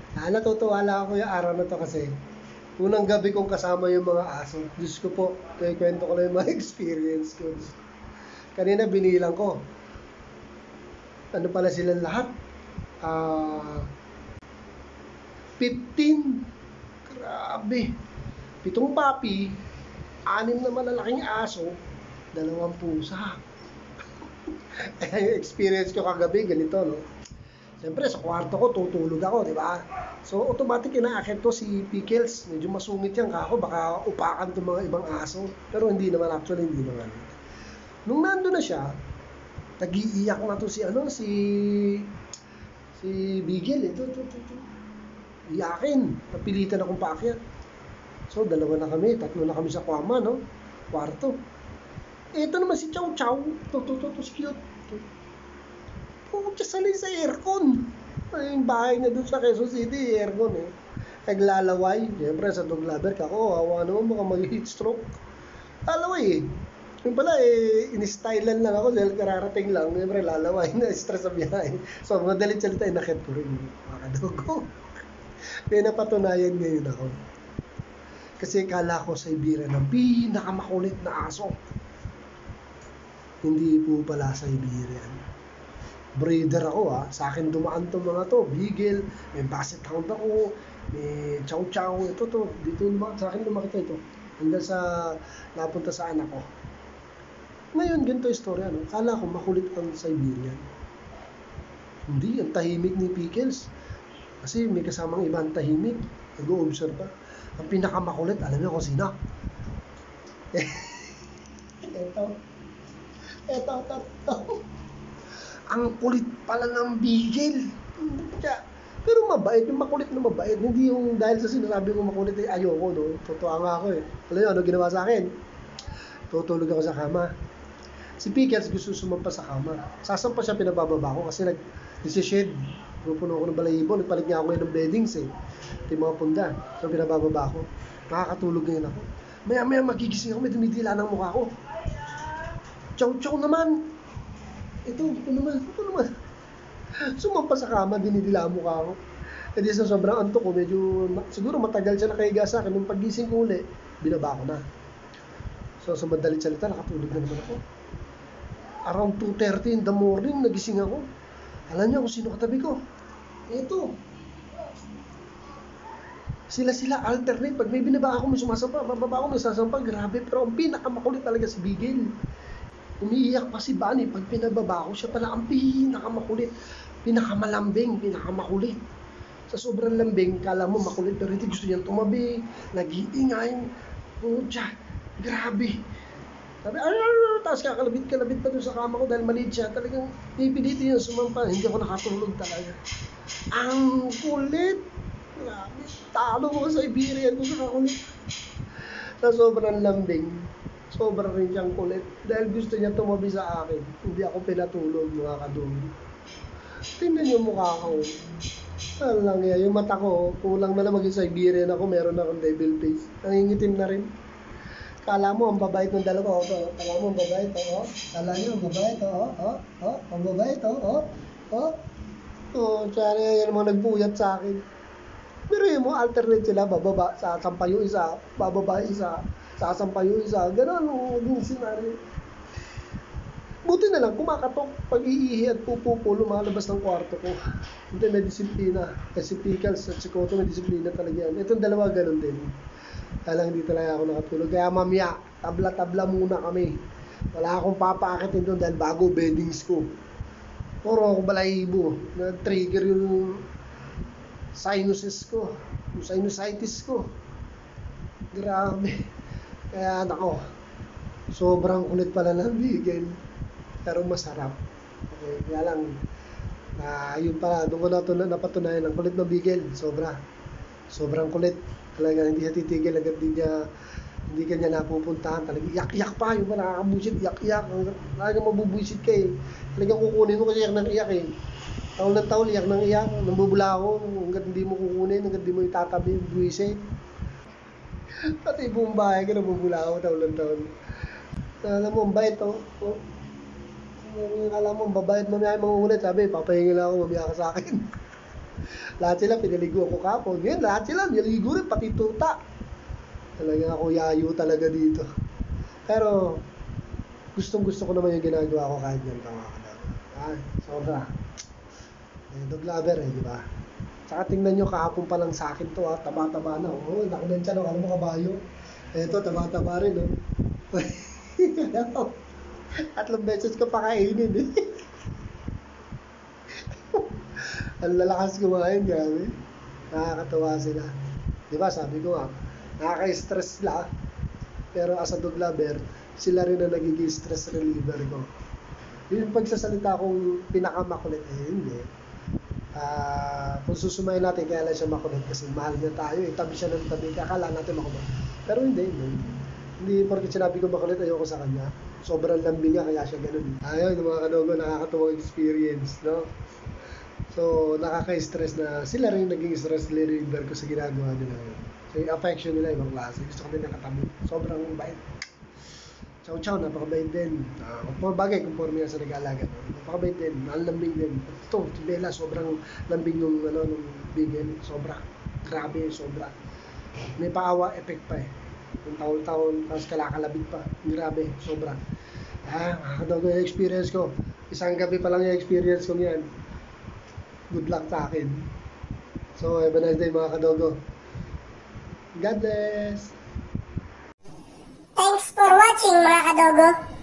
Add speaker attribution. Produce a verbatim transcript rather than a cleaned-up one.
Speaker 1: Ah, natutuwa lang ako yung araw na to kasi unang gabi kong kasama yung mga aso. Diyos ko po, kaya kwento ko lang yung mga experience ko. Kanina binilang ko, ano pala silang lahat? Ah, fifteen. Grabe. Pitong papi, anim na malalaking aso, dalawang pusa. Kaya yung experience ko kagabi, ganito, no? Siyempre, sa kwarto ko, tutulog ako, di ba? So, automatic inaakit to si Pickles. Medyo masungit yan kako, baka upakan to mga ibang aso. Pero hindi naman, actually, hindi naman. Nung nando na siya, nag-iiyak na to si, ano, si, si Bigel. Ito, ito, ito, ito. Iyakin. Napilitan akong paakyat. So, dalawa na kami, tatlo na kami sa kwama, no? Kwarto. Ito naman si Chow Chow. Ito, ito, ito, ito, cute. Pucha, salay sa aircon. Ay, yung bahay niya doon sa Quezon City, aircon eh. Naglalaway. Siyempre, sa dog lover ka, oh, awa naman baka mag-heat stroke. Lalaway eh. Yung pala eh, in-stylean lang ako dahil kararating lang. Siyempre, lalaway na stress sa biyahe. So, madalit salita, inakit ko rin mga kadogo. May napatunayan ngayon ako. Kasi kala ko sa Iberian ng pinakamakulit na aso. Hindi po pala sa Iberian. Breeder ako ha. Sa akin dumaan to mga to. Beagle, may Basset Hound ako, may Chow Chow. Ito to, dito lumaki. Sa akin lumaki ito. Hanggang sa napunta sa anak ko. Ngayon, ganito istorya. No? Kala ko makulit ang Siberian. Hindi, ang tahimik ni Pickles. Kasi may kasamang ibang tahimik. Nag-o-observe pa. Ang pinakamakulit, alam niyo kung sino? Ito. Ito, ito, ito. Ang kulit pala ng Beagle. Pero mabait, yung makulit na mabait. Hindi yung dahil sa sinasabi ko makulit ay ayoko, no? Totoo nga ako eh. Alam niyo, ano ginawa sa akin? Tutulog ako sa kama. Si Pickles gusto sumampa sa kama. Sasampa siya, pinabababa ko kasi nag-shade. Pupuno ako ng balahibo. Nagpalit niya ako ngayon ng beddings eh. Ito yung mga punda. So pinabababa ko. Nakakatulog ngayon ako. Maya-maya magigising ako, may dumidila ng mukha ko. Chow-chow naman. Ito, ito naman, ito naman. Sumampa sa kama, dinidila ang mukha ko. E di sa sobrang antok ko, medyo, siguro matagal siya nakahiga sa akin. Nung pagising ko uli, binaba ko na. So sa madalit salita, nakatulog na naman ako. Around two thirty in the morning, nagising ako. Alam niyo kung sino katabi ko? Ito. Sila-sila alternate. Pag may binaba ako, may sumasampa. Mababa ako, may sasampa. Grabe. Pero ang pinakamakulit talaga si Bigel. Umiiyak pa si Bunny. Pag pinababa ko, siya pala ang pinakamakulit. Pinakamalambing, pinakamakulit. Sa sobrang lambing, kala mo makulit. Pero hindi, gusto niyang tumabi. Nag-iingay. Pucha. Grabe. Sabi, ay, tapos kakalabit-kalabit pa doon sa kama ko dahil maliit siya. Talagang pipilitin yung sumampa. Hindi ako nakatulog talaga. Ang kulit. Grabe. Talo ko sa Iberian ko sa kakulit. Sa sobrang lambing. Sobrang rin siyang kulit. Dahil gusto niya tumabi sa akin. Hindi ako pinatulog mga kadumi. Tingnan yung mukha ko. Ano lang yan. Yung mata ko, kulang na lang maging Siberian ako. Meron akong devil face. Nangingitim na rin. Kala mo, ang babait ng dalawa, oh, oh. Kala mo, ang babait, oh, oh. Kala nyo, ang babait, oh, oh, oh, ang babait, oh, oh, oh. Oh, tsari, yan mga nagbuyat sa akin. Pero yun mo, alternate sila, bababa, sasampa yung isa, bababa isa, sasampa yung isa, gano'n, yung scenario. Buti na lang, kumakatok, pag-iihi at pupupo, lumalabas ng kwarto ko. Hindi, may disiplina. Kasi Pickles at si Koto, may disiplina talaga yan. Itong dalawa, gano'n din. Kaya lang hindi talaga ako nakatulog. Kaya mamaya, tabla-tabla muna kami. Wala akong papaakitin doon dahil bago beddings ko. Puro ako balahibo. Na-trigger yung sinuses ko. Yung sinusitis ko. Grabe. Kaya nako, sobrang kulit pala ng Beagle. Pero masarap. Okay, kaya lang, na yun pala, doon ko na ito napatunayan ang kulit ng Beagle. Sobra. Sobrang kulit. Talaga hindi siya titigil agad, hindi niya hindi ka niya napupuntahan. Talaga iyak-iyak pa, yung mga nakakabusit, iyak-iyak. Talaga mabubuisit ka eh. Talagang kukunin mo kasi iyak ng iyak eh. Taon ng taon, iyak ng iyak. Nambubula ako, hanggang hindi mo kukunin, hanggang hindi mo itatabi, buisit. Pati buong bahay ka, nambubula ako, taon ng taon. Alam mo, ang bait oh. oh. Alam mo, ang babait, mamaya ay mangungulit. Sabi, papahingi lang ako, mamaya ka sa akin. Lahat sila pinaligo ko kapon. Ngayon, lahat sila niligo rin, pati tuta. Talaga ako yayo talaga dito. Pero, gustong gusto ko naman yung ginagawa ko kahit ganito mga kadog. Ah, sobra. Eh, dog lover eh, di ba? Saka tingnan nyo, kahapon pa lang sa akin to ha, taba-taba na. Oo, oh, laki ng tiyan, alam mo kabayo. Eto, taba-taba rin, oh. Tatlong beses ko pa kainin, eh. Ang lalakas kumain, grabe. Nakakatawa sila. Di ba, sabi ko nga, nakaka-stress sila. Pero as a dog lover, sila rin ang nagiging stress reliever ko. Yung pagsasalita kong pinakamakulit, eh, hindi. Uh, kung susumayin natin, kaya lang siya makulit kasi mahal niya tayo, eh, tabi siya ng tabi, kakala natin makulit. Pero hindi, hindi. Hindi, porque sinabi ko makulit, ayoko sa kanya. Sobrang lambing niya, kaya siya ganun. Ayun, mga kadogo, nakakatuwang experience, no? So, nakaka-stress na sila rin naging stress reliever ko sa ginagawa nila. So, yung affection nila, ibang klase. Gusto ko din nakatabi. Sobrang bait. Chow Chow, napakabait din. Uh, kung bagay, conforme yan sa nag-aalaga. Napakabait din, ang lambing din. Ito, si Bella, sobrang lambing nung, ano, nung bigel. Sobra. Grabe, sobra. May paawa effect pa eh. Yung taon-taon, tapos kalakalabig pa. Grabe, sobra. Ah, makakadogo yung experience ko. Isang gabi pa lang yung experience ko yan. Good luck sa akin. So, have a nice day mga kadogo. God bless!
Speaker 2: Thanks for watching mga kadogo.